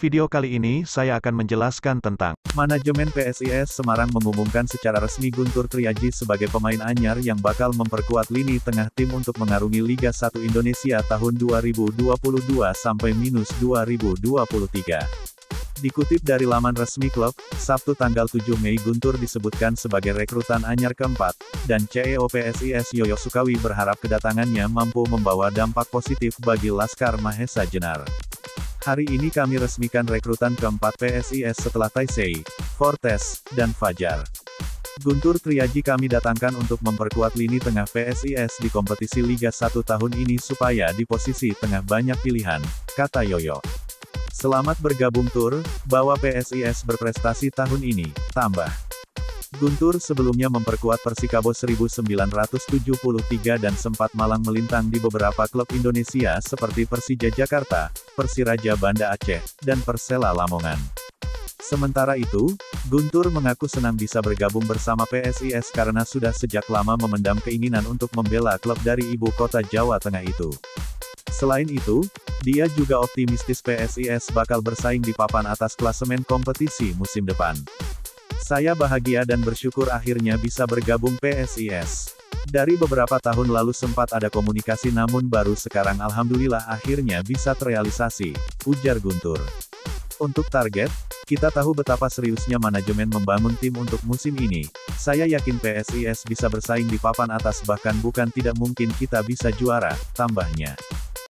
video kali ini saya akan menjelaskan tentang Manajemen PSIS Semarang mengumumkan secara resmi Guntur Triaji sebagai pemain anyar yang bakal memperkuat lini tengah tim untuk mengarungi Liga 1 Indonesia tahun 2022-2023. Dikutip dari laman resmi klub, Sabtu tanggal 7 Mei Guntur disebutkan sebagai rekrutan anyar keempat, dan CEO PSIS Yoyo Sukawi berharap kedatangannya mampu membawa dampak positif bagi Laskar Mahesa Jenar. Hari ini kami resmikan rekrutan keempat PSIS setelah Taisei, Fortes, dan Fajar. Guntur Triaji kami datangkan untuk memperkuat lini tengah PSIS di kompetisi Liga 1 tahun ini supaya di posisi tengah banyak pilihan, kata Yoyo. Selamat bergabung Tur, bawa PSIS berprestasi tahun ini, tambah. Guntur sebelumnya memperkuat Persikabo 1973 dan sempat malang melintang di beberapa klub Indonesia seperti Persija Jakarta, Persiraja Banda Aceh, dan Persela Lamongan. Sementara itu, Guntur mengaku senang bisa bergabung bersama PSIS karena sudah sejak lama memendam keinginan untuk membela klub dari ibu kota Jawa Tengah itu. Selain itu, dia juga optimistis PSIS bakal bersaing di papan atas klasemen kompetisi musim depan. Saya bahagia dan bersyukur akhirnya bisa bergabung PSIS. Dari beberapa tahun lalu sempat ada komunikasi namun baru sekarang alhamdulillah akhirnya bisa terrealisasi, ujar Guntur. Untuk target, kita tahu betapa seriusnya manajemen membangun tim untuk musim ini. Saya yakin PSIS bisa bersaing di papan atas bahkan bukan tidak mungkin kita bisa juara, tambahnya.